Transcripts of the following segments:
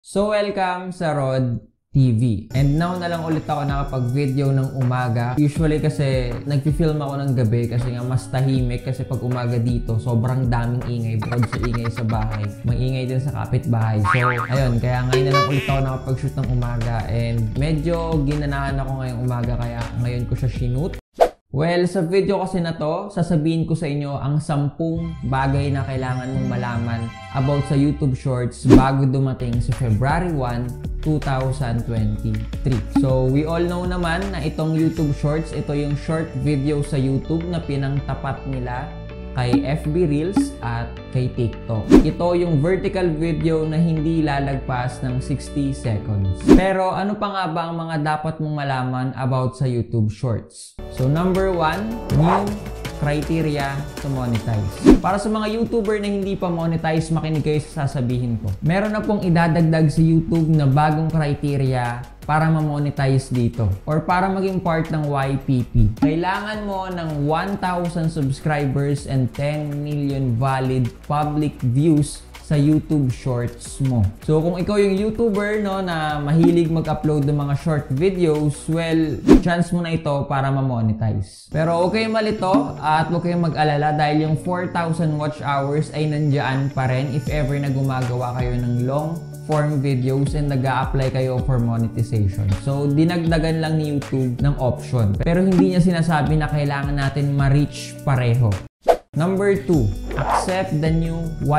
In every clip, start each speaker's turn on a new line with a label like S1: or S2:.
S1: So welcome sa Rod TV. And now na lang ulit ako nakapag-video ng umaga. Usually kasi nagpi-film ako ng gabi kasi nga mas tahimik kasi pag umaga dito sobrang daming ingay bukod sa ingay sa bahay. May ingay din sa kapitbahay. So ayun, kaya ngayon na lang ulit ako nakapag-shoot ng umaga and medyo ginanahan ako ngayong umaga kaya ngayon ko siya shoot. Well, sa video kasi na to, sasabihin ko sa inyo ang 10 bagay na kailangan mong malaman about sa YouTube Shorts bago dumating si February 1, 2023. So, we all know naman na itong YouTube Shorts, ito yung short video sa YouTube na pinangtapat nila kay FB Reels at kay TikTok. Ito yung vertical video na hindi lalagpas ng 60 seconds. Pero ano pa nga ba ang mga dapat mong malaman about sa YouTube Shorts? So number 1, new criteria to monetize. Para sa mga YouTuber na hindi pa monetize, makinig kayo sa sasabihin ko. Meron na pong idadagdag sa YouTube na bagong criteria para ma-monetize dito or para maging part ng YPP. Kailangan mo ng 1,000 subscribers and 10 million valid public views sa YouTube Shorts mo. So kung ikaw yung YouTuber no na mahilig mag-upload ng mga short videos, well, chance mo na ito para ma-monetize. Pero okay malito at huwag kayong mag-alala dahil yung 4,000 watch hours ay nandiyan pa rin if ever na gumagawa kayo ng long form videos and nag-a-apply kayo for monetization. So, dinagdagan lang ni YouTube ng option. Pero hindi niya sinasabi na kailangan natin ma-reach pareho. Number 2, accept the new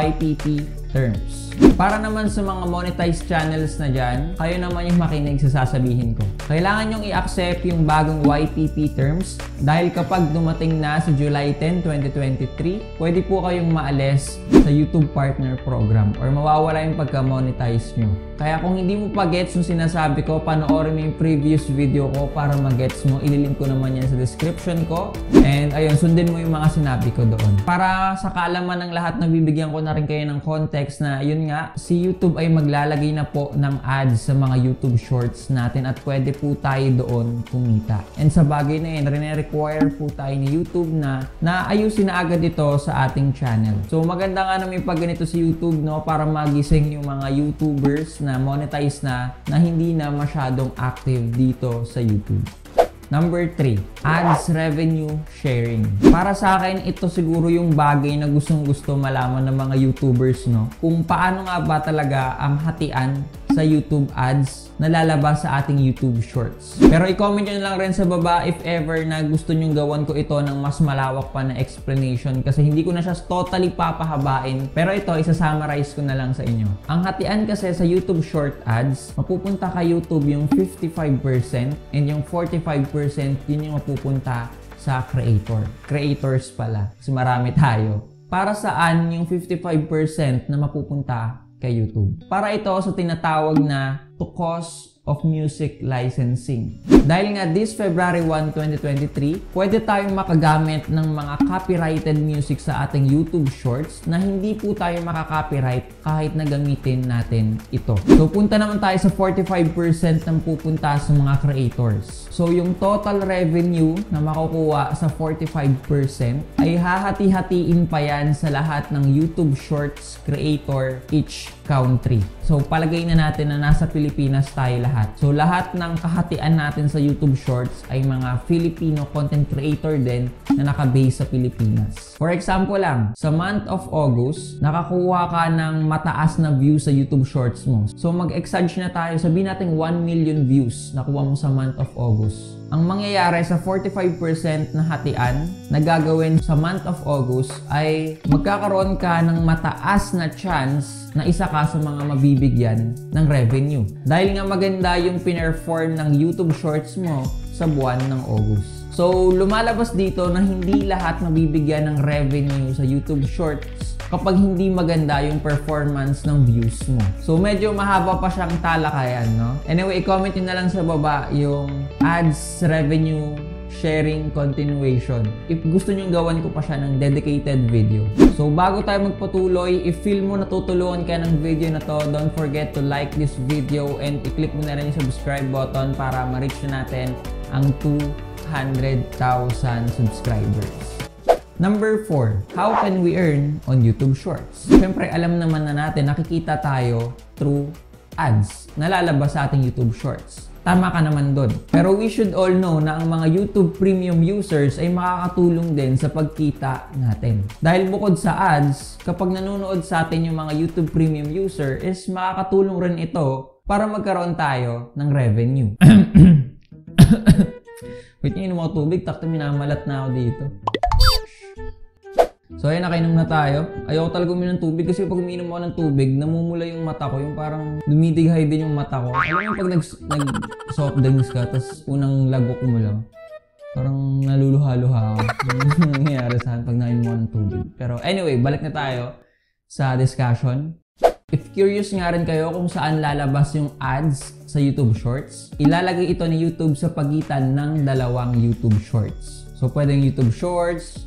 S1: YPP terms. Para naman sa mga monetized channels na dyan, kayo naman yung makinig sa sasabihin ko. Kailangan nyong i-accept yung bagong YPP terms dahil kapag dumating na sa July 10, 2023, pwede po kayong maalis sa YouTube Partner Program or mawawala yung pagka-monetize nyo. Kaya kung hindi mo pa gets yung sinasabi ko, panoorin mo yung previous video ko para ma-gets mo. Ililink ko naman yan sa description ko. And ayun, sundin mo yung mga sinabi ko doon. Para sa kaalaman ng lahat, nabibigyan ko na rin kayo ng context na yun nga, si YouTube ay maglalagay na po ng ads sa mga YouTube Shorts natin at pwede po tayo doon kumita. And sa bagay na yun, require po tayo ni YouTube na ayusin na agad ito sa ating channel. So maganda nga na may pag ganito si YouTube no para magising yung mga YouTubers na monetize na hindi na masyadong active dito sa YouTube. Number 3, ads revenue sharing. Para sa akin, ito siguro yung bagay na gustong-gusto malaman ng mga YouTubers, no? Kung paano nga ba talaga ang hatian sa YouTube ads na lalabas sa ating YouTube Shorts. Pero i-comment nyo lang rin sa baba if ever na gusto nyong gawan ko ito ng mas malawak pa na explanation kasi hindi ko na siya totally papahabain. Pero ito, isa-summarize ko na lang sa inyo. Ang hatian kasi sa YouTube Short ads, mapupunta kay YouTube yung 55% and yung 45% yun yung mapupunta sa creator. Creators pala. Kasi marami tayo. Para saan yung 55% na mapupunta kay YouTube? Para ito sa tinatawag na to cost of music licensing. Dahil nga this February 1, 2023, pwede tayong makagamit ng mga copyrighted music sa ating YouTube Shorts na hindi po tayo makaka-copyright kahit na gamitin natin ito. So punta naman tayo sa 45% ng pupunta sa mga creators. So yung total revenue na makukuha sa 45% ay hahati-hatiin pa yan sa lahat ng YouTube Shorts creator each country. So palagay na natin na nasa Pilipinas tayo lahat. So lahat ng kahatian natin sa YouTube Shorts ay mga Filipino content creator din na naka-base sa Pilipinas. For example lang, sa month of August, nakakuha ka ng mataas na views sa YouTube Shorts mo. So mag-exage na tayo, sabihin natin 1 million views nakuha mo sa month of August. Ang mangyayari sa 45% na hatian na gagawin sa month of August ay magkakaroon ka ng mataas na chance na isa ka sa mga mabibigyan ng revenue. Dahil nga maganda yung pinerform ng YouTube Shorts mo sa buwan ng August. So, lumalabas dito na hindi lahat mabibigyan ng revenue sa YouTube Shorts kapag hindi maganda yung performance ng views mo. So, medyo mahaba pa siyang talakayan, no? Anyway, i-comment nyo na lang sa baba yung ads revenue sharing continuation if gusto nyo gawan ko pa siya ng dedicated video. So, bago tayo magpatuloy, if feel mo natutulungan ka ng video na to, don't forget to like this video and i-click mo na rin yung subscribe button para ma-reach na natin ang 200,000 subscribers. Number 4, how can we earn on YouTube Shorts? Siyempre, alam naman na natin, nakikita tayo through ads na lalabas sa ating YouTube Shorts. Tama ka naman doon. Pero we should all know na ang mga YouTube Premium users ay makakatulong din sa pagkita natin. Dahil bukod sa ads, kapag nanonood sa atin yung mga YouTube Premium user is makakatulong rin ito para magkaroon tayo ng revenue. Wait nyo, inom ako tubig. Takto, minamalat na ako dito. So ayun, nakainom na tayo. Ayoko talaga uminom ng tubig kasi pag uminom ako ng tubig, namumula yung mata ko. Yung parang dumidighay din yung mata ko. Alam mo yung pag nag-soft drinks ka, tapos unang lagok mo lang, parang naluluha-luha ako. Yung nangyayari sa akin pag nainom ako ng tubig. Pero anyway, balik na tayo sa discussion. If curious nga rin kayo kung saan lalabas yung ads sa YouTube Shorts, ilalagay ito ni YouTube sa pagitan ng dalawang YouTube Shorts. So pwedeng YouTube Shorts,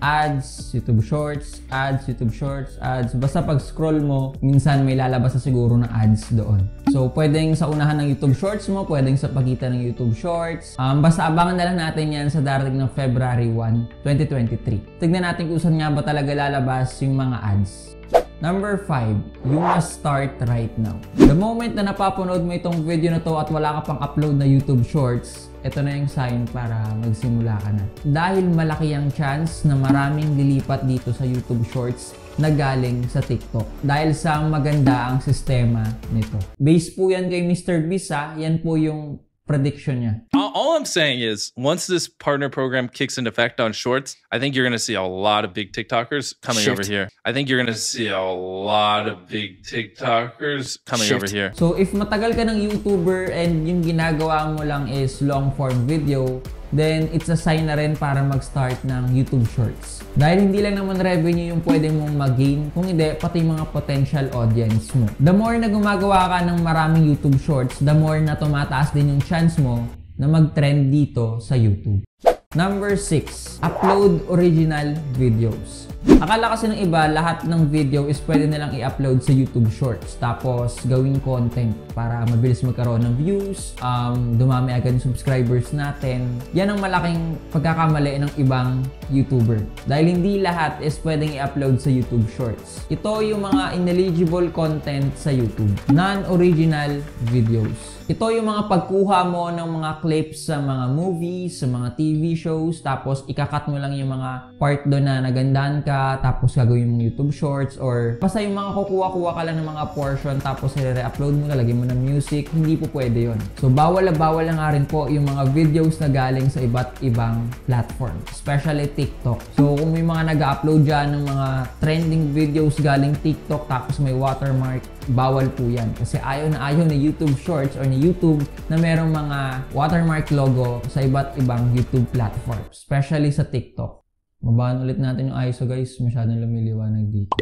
S1: ads, YouTube Shorts, ads, YouTube Shorts, ads. Basta pag scroll mo, minsan may lalabas na siguro na ads doon. So, pwedeng sa unahan ng YouTube Shorts mo, pwedeng sa pagitan ng YouTube Shorts. Basta abangan na lang natin yan sa darating ng February 1, 2023. Tignan natin kung saan nga ba talaga lalabas yung mga ads. Number 5, you must start right now. The moment na napapanood mo itong video na to at wala ka pang upload na YouTube Shorts, ito na yung sign para magsimula ka na. Dahil malaki ang chance na maraming lilipat dito sa YouTube Shorts na galing sa TikTok. Dahil sa maganda ang sistema nito. Base po yan kay Mr. Beast ha. Yan po yung prediction niya.
S2: All I'm saying is, once this partner program kicks into effect on Shorts, I think you're going to see a lot of big TikTokers coming over here. I think you're going to see a lot of big TikTokers coming over here.
S1: So, if matagal ka ng YouTuber and yung ginagawa mo lang is long-form video, then it's a sign na rin para mag-start ng YouTube Shorts. Dahil hindi lang naman revenue yung pwede mong mag-gain, kung hindi, pati mga potential audience mo. The more na gumagawa ka ng maraming YouTube Shorts, the more na tumataas din yung chance mo na mag-trend dito sa YouTube. Number 6, upload original videos. Akala kasi ng iba, lahat ng video is pwede nilang i-upload sa YouTube Shorts. Tapos, gawing content para mabilis magkaroon ng views, dumami agad yung subscribers natin. Yan ang malaking pagkakamali ng ibang YouTuber. Dahil hindi lahat is pwedeng i-upload sa YouTube Shorts. Ito yung mga ineligible content sa YouTube. Non-original videos. Ito yung mga pagkuha mo ng mga clips sa mga movies, sa mga TV shows, tapos ikakat mo lang yung mga part doon na nagandahan ka, tapos gagawin mong YouTube Shorts, or basta yung mga kukuha-kuha ka lang ng mga portion, tapos i-re-upload mo, lalagyan mo ng music, hindi po pwede yun. So, bawal na nga rin po yung mga videos na galing sa iba't ibang platform, especially TikTok. So, kung may mga nag-upload dyan ng mga trending videos galing TikTok, tapos may watermark, bawal po yan. Kasi ayaw na ayaw ni YouTube Shorts or ni YouTube na merong mga watermark logo sa iba't ibang YouTube platform, especially sa TikTok. Babaan ulit natin yung ISO guys, masyadong lumiliwanag dito.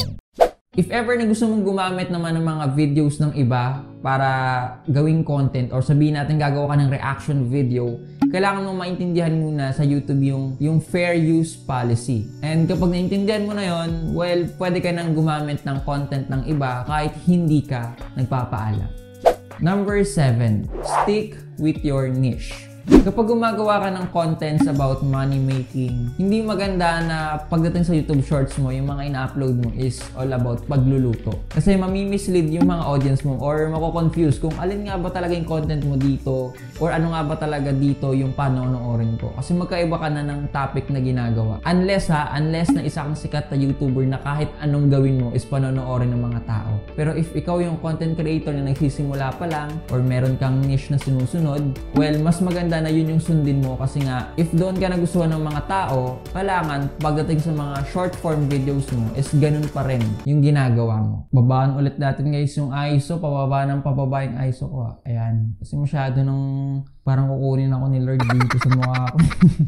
S1: If ever na gusto mong gumamit naman ng mga videos ng iba para gawing content or sabihin natin gagawa ka ng reaction video, kailangan mong maintindihan muna sa YouTube yung fair use policy. And kapag naintindihan mo na yon, well, pwede ka nang gumamit ng content ng iba kahit hindi ka nagpapaalam. Number 7, stick with your niche. Kapag gumagawa ka ng contents about money making, hindi maganda na pagdating sa YouTube Shorts mo, yung mga ina-upload mo is all about pagluluto. Kasi mamimislead yung mga audience mo or mako-confuse kung alin nga ba talaga yung content mo dito or ano nga ba talaga dito yung panonoorin ko. Kasi magkaiba ka na ng topic na ginagawa. Unless na isa kang sikat na YouTuber na kahit anong gawin mo is panonoorin ng mga tao. Pero if ikaw yung content creator na nagsisimula pa lang or meron kang niche na sinusunod, well, mas maganda na yun yung sundin mo kasi nga if doon ka nagustuhan ng mga tao, kailangan pagdating sa mga short form videos mo is ganun pa rin yung ginagawa mo. Babaan ulit natin guys yung ISO, pababa ng pababa yung ISO ko. Ayan, kasi masyado nung parang kukunin ako ni Lord dito sa mukha ko.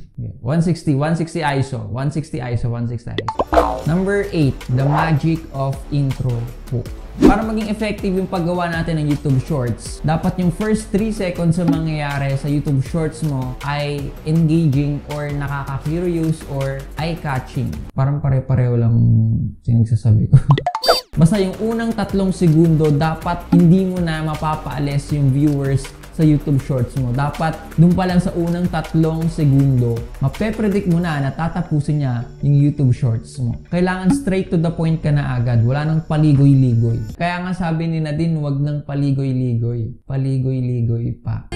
S1: 160 ISO, 160 ISO. Number 8, the magic of intro hook. Para maging effective yung paggawa natin ng YouTube Shorts, dapat yung first 3 seconds na mangyayari sa YouTube Shorts mo ay engaging or nakaka-curious or eye-catching. Parang pare-pareho lang sinagsasabi ko. Basta yung unang 3 segundo, dapat hindi mo na mapapaalis yung viewers sa YouTube Shorts mo. Dapat dun pa lang sa unang 3 segundo, mape-predict mo na tatapusin niya yung YouTube Shorts mo. Kailangan straight to the point ka na agad. Wala nang paligoy-ligoy. Kaya nga sabi ni Nadine, wag nang paligoy-ligoy. Paligoy-ligoy pa.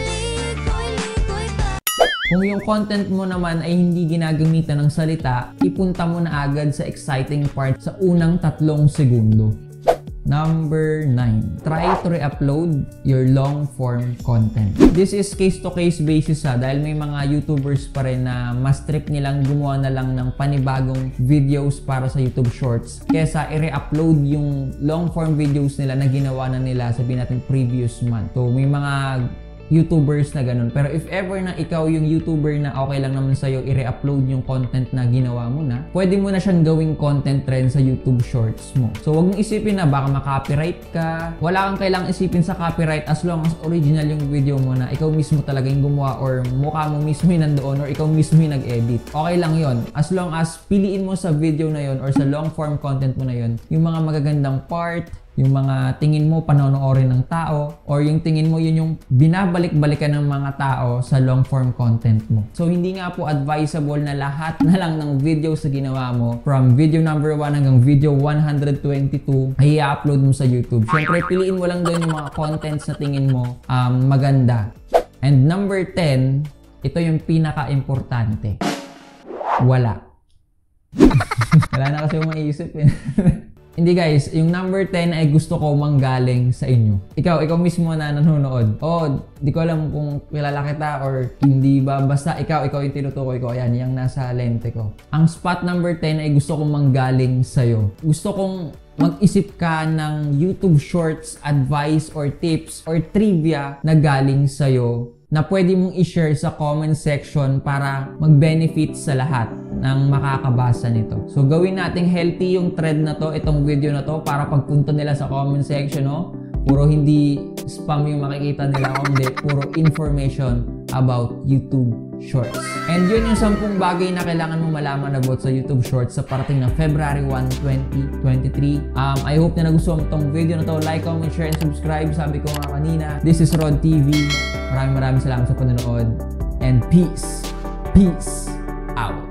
S1: Kung yung content mo naman ay hindi ginagamitan ng salita, ipunta mo na agad sa exciting part sa unang 3 segundo. Number 9. Try to re-upload your long-form content. This is case-to-case basis dahil may mga YouTubers pa rin na mas trip nilang gumawa na lang ng panibagong videos para sa YouTube Shorts kesa i-re-upload yung long-form videos nila na ginawa na nila sabihin natin previous month. So may mga YouTubers na ganun. Pero if ever na ikaw yung YouTuber na okay lang naman sa'yo i-re-upload yung content na ginawa mo na, pwede mo na siyang gawing content trend sa YouTube Shorts mo. So wag mong isipin na baka ma-copyright ka. Wala kang kailangang isipin sa copyright as long as original yung video mo na ikaw mismo talaga yung gumawa or mukha mo mismo yung nandoon or ikaw mismo yung nag-edit. Okay lang yon. As long as piliin mo sa video na yon or sa long form content mo na yon yung mga magagandang part, yung mga tingin mo panonoorin ng tao, or yung tingin mo yun yung binabalik-balikan ng mga tao sa long form content mo. So hindi nga po advisable na lahat na lang ng video sa ginawa mo from video number 1 hanggang video 122 ay i-upload mo sa YouTube. Siyempre piliin mo lang doon yung mga contents na tingin mo maganda. And number 10, ito yung pinaka-importante. Wala. Wala na kasi yung maisip eh. Hindi guys, yung number 10 ay gusto ko manggaling sa inyo. Ikaw mismo na nanonood. Di ko alam kung kilala kita or hindi ba. Basta ikaw yung tinutukoy ko. Ayan, yung nasa lente ko. Ang spot number 10 ay gusto kong manggaling sa'yo. Gusto kong mag-isip ka ng YouTube Shorts advice or tips or trivia na galing sa'yo na pwede mong i-share sa comment section para mag-benefit sa lahat ng makakabasa nito. So gawin nating healthy yung thread na to, itong video na to, para pagpunta nila sa comment section, puro hindi spam yung makikita nila, kundi puro information about YouTube Shorts. And yun yung 10 bagay na kailangan mo malaman about sa YouTube Shorts sa parating na February 1, 2023. I hope na nagustuhan mo itong video na to. Like, comment, share, and subscribe. Sabi ko nga kanina, this is Rod TV. Maraming salamat sa panonood. And peace out.